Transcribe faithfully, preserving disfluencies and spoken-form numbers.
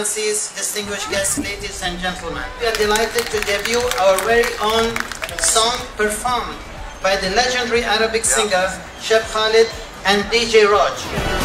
Excellencies, distinguished guests, ladies and gentlemen. We are delighted to debut our very own song performed by the legendary Arabic singer Cheb Khalid and D J Raj.